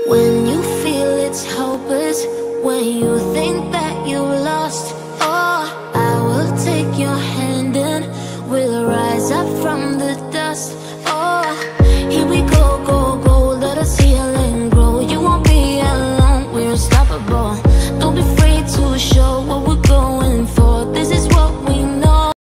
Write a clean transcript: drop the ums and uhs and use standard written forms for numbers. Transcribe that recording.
When you feel it's hopeless, when you think that you lost, oh, I will take your hand and we'll rise up from the dust. Oh, here we go